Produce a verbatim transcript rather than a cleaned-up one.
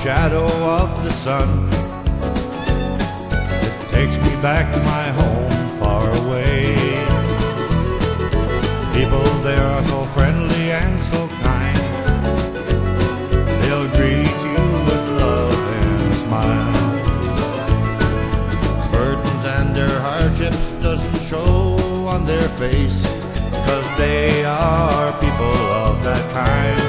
shadow of the sun. It takes me back to my home far away. People there are so friendly and so kind. They'll greet you with love and a smile. Burdens and their hardships doesn't show on their face, 'cause they are people of that kind.